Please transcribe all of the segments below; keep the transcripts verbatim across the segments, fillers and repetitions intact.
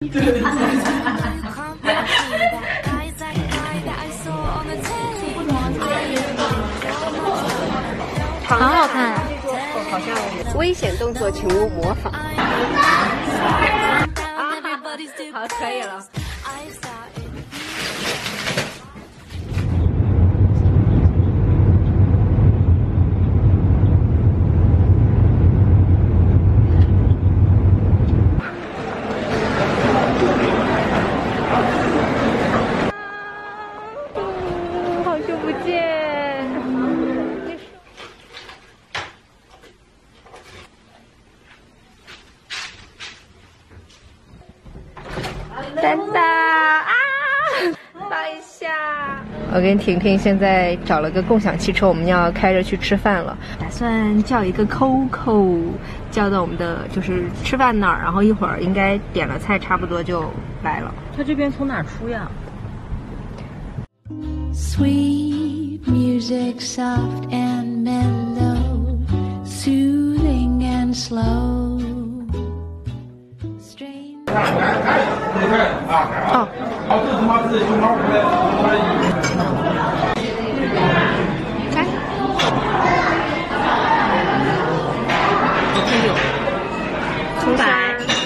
好好看， 好像危险动作，请勿模仿。啊，好，可以了。好久不见。丹丹啊，抱一下！我跟婷婷现在找了个共享汽车，我们要开着去吃饭了。打算叫一个 Coco， 叫到我们的就是吃饭那儿，然后一会儿应该点了菜，差不多就来了。 他这边从哪儿出呀 ？Sweet music, soft and mellow, soothing and slow. 哦，好，这他妈是熊猫来。来，这有葱花，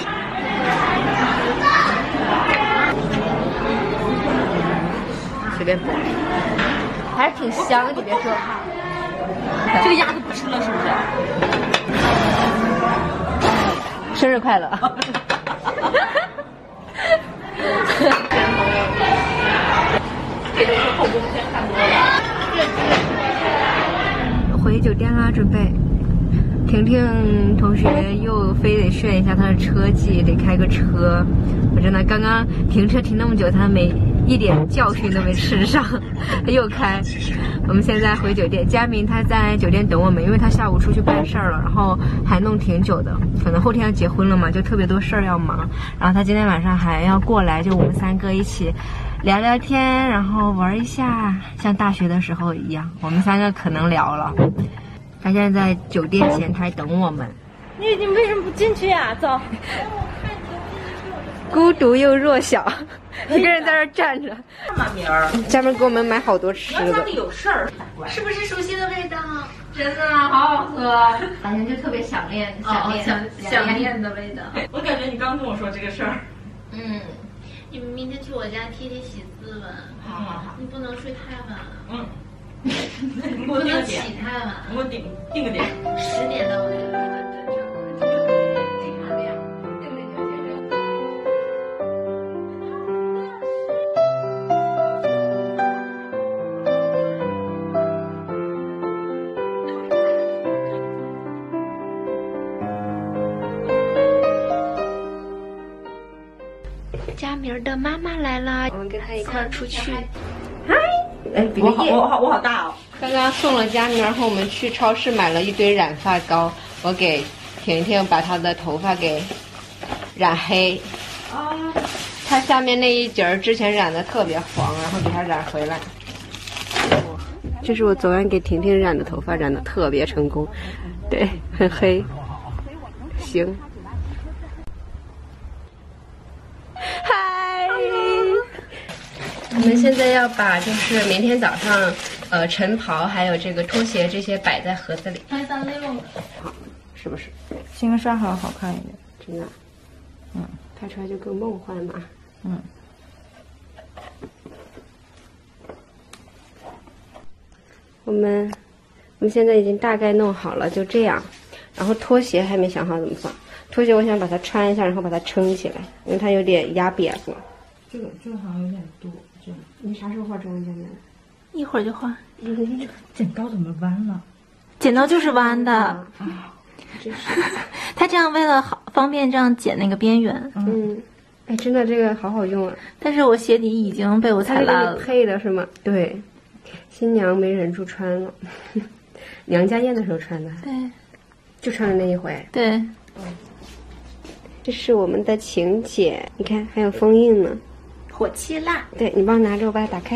随便剥，还是挺香，你别说。 这个鸭子不吃了是不是？生日快乐！回酒店啦，准备。婷婷同学又非得炫一下她的车技，得开个车。我真的刚刚停车停那么久，她没一点教训都没吃上，又开。我们现在回酒店，佳明他在酒店等我们，因为他下午出去办事儿了，然后还弄挺久的，可能后天要结婚了嘛，就特别多事儿要忙。然后他今天晚上还要过来，就我们三个一起聊聊天，然后玩一下，像大学的时候一样，我们三个可能聊了。他现在在酒店前台等我们。 你你为什么不进去呀？走。 孤独又弱小，一个人在这儿站着。 马明儿， 家门给我们买好多吃的。 家里有事儿， 是不是熟悉的味道？ 真的好好喝， 好像就特别想念，想念， 想想念的味道。 我感觉你刚跟我说这个事儿。 嗯，你们明天去我家贴贴喜字吧。 好好好。 你不能睡太晚。 嗯。 你不能起太晚。 你给我定定个点。 十点到我这个。佳明的妈妈来了，我们跟她一块儿出去。嗨， 哎，比个耶！ 我好我好大哦！ 刚刚送了佳明，然后我们去超市买了一堆染发膏，我给婷婷把她的头发给染黑。啊，她下面那一截儿之前染的特别黄，然后给她染回来。这是我昨晚给婷婷染的头发，染的特别成功，对，很黑。行。嗨，我们现在要把就是明天早上呃晨袍还有这个拖鞋这些摆在盒子里。 穿上那种好，是不是？ 新刷好好看一点， 真的。嗯，拍出来就更梦幻嘛。 嗯。 我们我们现在已经大概弄好了，就这样。然后拖鞋还没想好怎么放。拖鞋我想把它穿一下，然后把它撑起来，因为它有点压扁了。 这个这个好像有点多，这样。 你啥时候化妆去呢？ 一会儿就化。 剪刀怎么弯了？ 剪刀就是弯的。 啊，真是。 它这样为了好方便这样剪那个边缘。 嗯，哎，真的这个好好用啊。 但是我鞋底已经被我踩烂了。 配的是吗？对，新娘没忍住穿了，娘家宴的时候穿的。 对。 就穿了那一回。 对。 嗯。这是我们的请柬，你看还有封印呢。 火气辣。 对，你帮我拿着，我把它打开。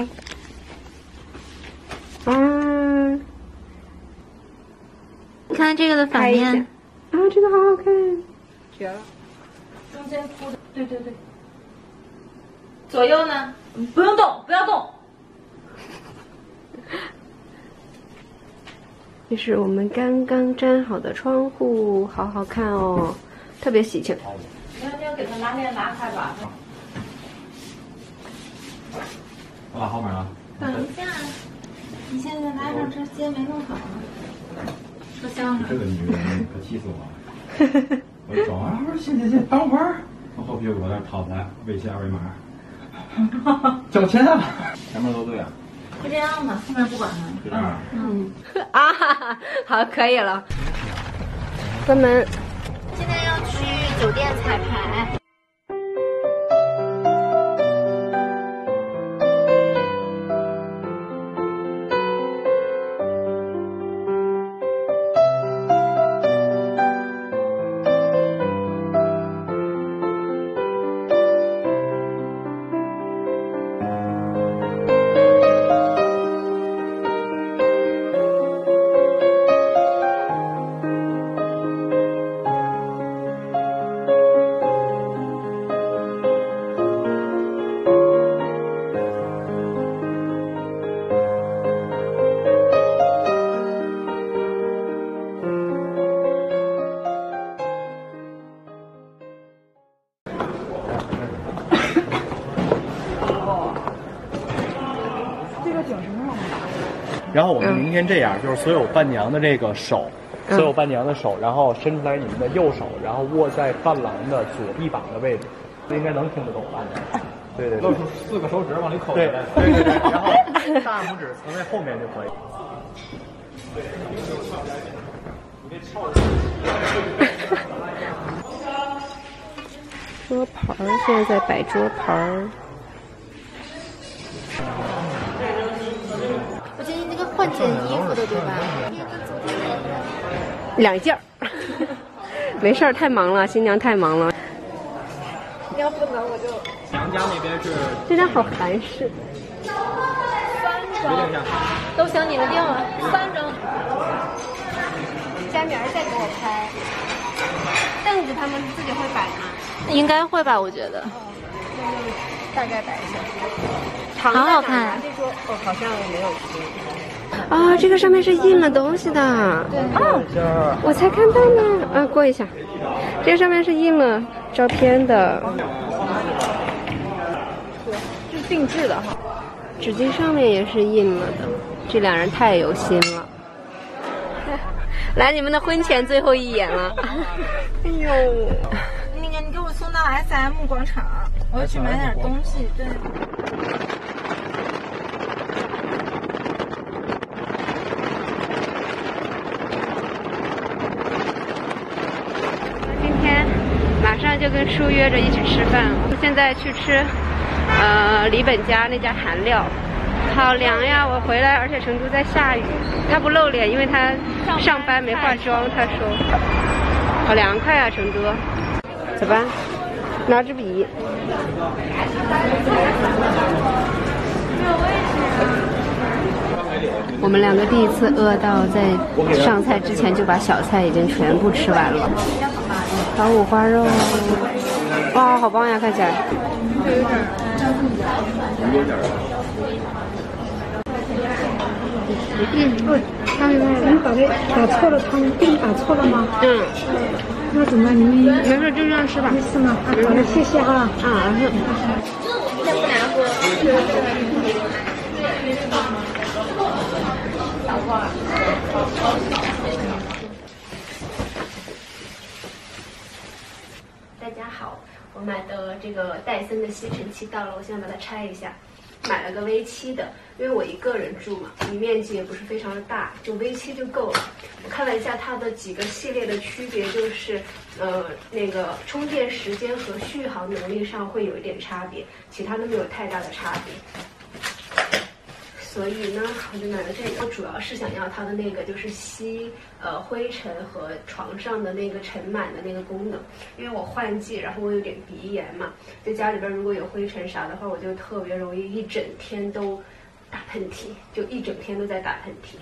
啊！ 你看这个的反面。 啊，这个好好看，绝了！ 中间铺的，对对对， 左右呢？不用动，不要动。 这是我们刚刚粘好的窗户，好好看哦，特别喜庆。 你要不要给他拿链拉开吧？ 我拉后面了。 等一下，你现在拉上车肩没弄好呢。车厢上。 这个女人可气死我了！我一走啊，我说行行行，等会儿。从后屁股那掏出来微信二维码，交钱啊！前面都对啊。 就这样吧，后面不管了。 就这样。 嗯啊，好，可以了。关门。 现在要去酒店彩排。 然后我们明天这样，就是所有伴娘的这个手， 嗯、 所有伴娘的手，然后伸出来你们的右手，然后握在伴郎的左臂膀的位置，这应该能听得懂吧？对对对， 露出四个手指往里抠。 对对对对，然后大拇指藏在后面就可以。 桌盘儿现在在摆桌盘儿。 我今天那个换件衣服的对吧？ 两件儿，没事儿，太忙了，新娘太忙了。 要不能我就。 娘家那边是这张好韩式。 三张。都行，你们定了，三张。佳明儿再给我拍。凳子他们自己会摆吗？应该会吧，我觉得。大概摆一下。好好看。 这桌哦，好像没有贴。啊，这个上面是印了东西的。 对。 哦，我才看到呢。啊，过一下。这个上面是印了照片的。 是定制的哈。 纸巾上面也是印了的，这两人太有心了。来，你们的婚前最后一眼了。哎呦， 那个，你给我送到 S M 广场，我要去买点东西。对。 今天马上就跟叔约着一起吃饭了，现在去吃，呃，李本家那家韩料。好凉呀！我回来，而且成都在下雨。他不露脸，因为他上班没化妆。他说：“好凉快啊，成都。”走吧，拿支笔。我们两个第一次饿到在上菜之前就把小菜已经全部吃完了。烤五花肉，哇，好棒呀！看起来。嗯，对，他你把这打错了汤，给你打错了吗？嗯，那怎么办？你们没事就这样吃吧。没事吗？好的，谢谢啊。啊，是。 再不拿过。 大家好，我买的这个戴森的吸尘器到了，我现在把它拆一下。买了个 V 七的，因为我一个人住嘛，你面积也不是非常的大，就 V 七就够了。我看了一下它的几个系列的区别，就是呃那个充电时间和续航能力上会有一点差别，其他都没有太大的差别。所以呢，我就买了这个。我主要是想要它的那个就是吸呃灰尘和床上的那个尘螨的那个功能，因为我换季，然后我有点鼻炎嘛，在家里边如果有灰尘啥的话，我就特别容易一整天都打喷嚏，就一整天都在打喷嚏。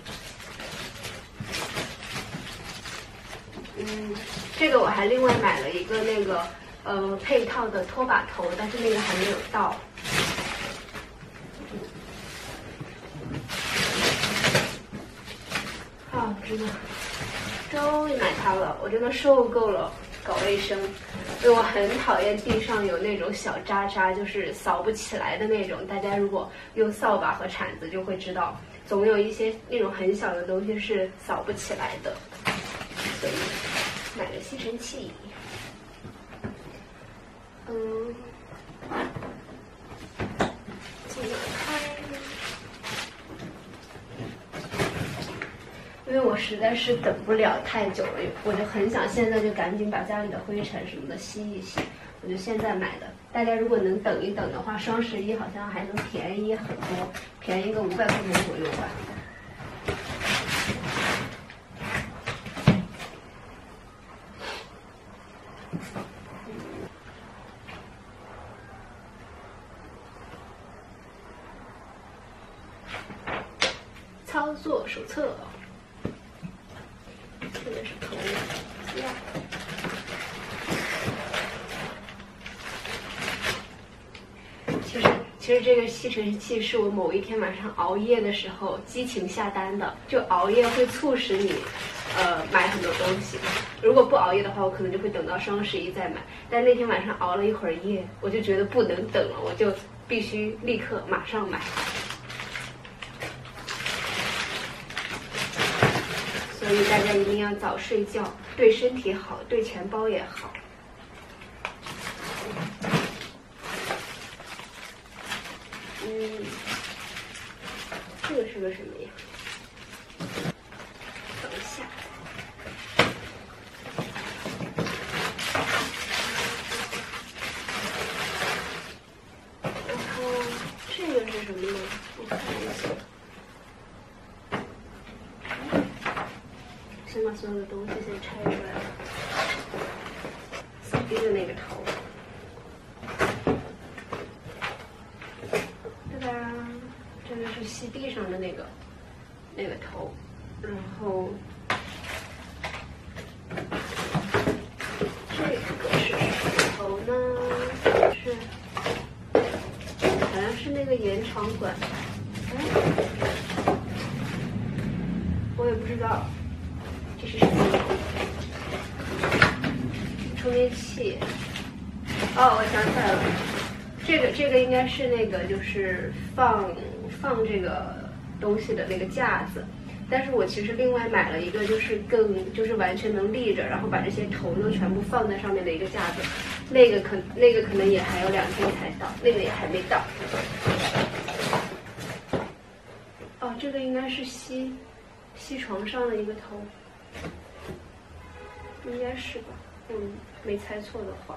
嗯，这个我还另外买了一个那个呃配套的拖把头，但是那个还没有到。 真的终于买它了，我真的受够了搞卫生，因为我很讨厌地上有那种小渣渣，就是扫不起来的那种。大家如果用扫把和铲子就会知道，总有一些那种很小的东西是扫不起来的，所以买了吸尘器。嗯，怎么开？因为我实在是等不了太久了，我就很想现在就赶紧把家里的灰尘什么的吸一吸，我就现在买的。大家如果能等一等的话，双十一好像还能便宜很多，便宜个五百块钱左右吧。操作手册。这个是头呀。其实，其实这个吸尘器是我某一天晚上熬夜的时候激情下单的。就熬夜会促使你，呃，买很多东西。如果不熬夜的话，我可能就会等到双十一再买。但那天晚上熬了一会儿夜，我就觉得不能等了，我就必须立刻马上买。所以大家一定要早睡觉，对身体好，对钱包也好。嗯，这个是个什么呀？等一下。然后这个是什么呢？我看一下。先把所有的东西先拆出来，扫地的那个头，对吧？这个是吸地上的那个那个头，然后这个是什么头呢？是好像是那个延长管，哎，我也不知道。这是什么？充电器。哦，我想起来了，这个这个应该是那个就是放放这个东西的那个架子，但是我其实另外买了一个就是更就是完全能立着，然后把这些头都全部放在上面的一个架子，那个可那个可能也还有两天才到，那个也还没到。哦，这个应该是吸吸床上的一个头。应该是吧，嗯，没猜错的话。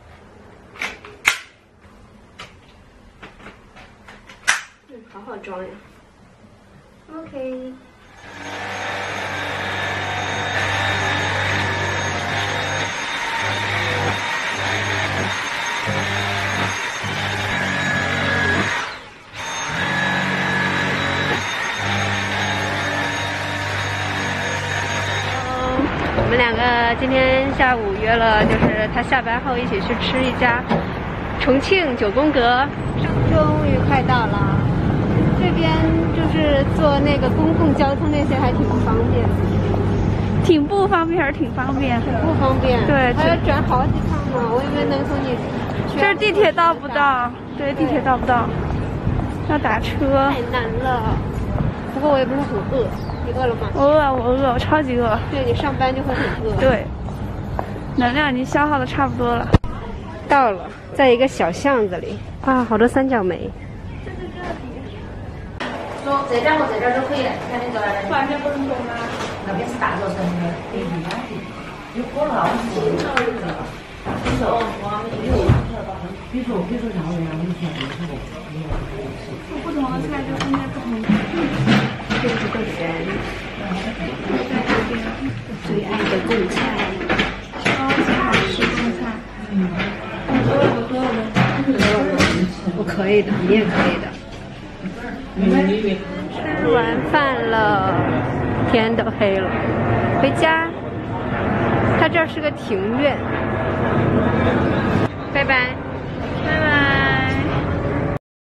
嗯，好好装呀。OK。我们两个今天下午约了，就是他下班后一起去吃一家重庆九宫格。终于快到了，这边就是坐那个公共交通那些还挺不方便的。 挺不方便还是挺方便？ 挺不方便。 对， 还要转好几趟呢。我以为能从你这儿地铁到不到，对，地铁到不到，要打车。 太难了。不过我也不是很饿。你饿了吗？ 我饿，我饿，我超级饿。 对，你上班就会很饿。 对，能量已经消耗的差不多了。 到了，在一个小巷子里啊，好多三角梅。 说这两个这边都可以，看那个外面不能动吗？ 那边是大学生的，对对对，有可能。你说我有，比如说比如说像我这样，我以前没吃过。 不同的菜就分在不同的。 这是个人最爱的贡菜， 烧菜是贡菜。嗯，所有的所有的， 我可以的，你也可以的。吃完饭了，天都黑了，回家。它这儿是个庭院，拜拜。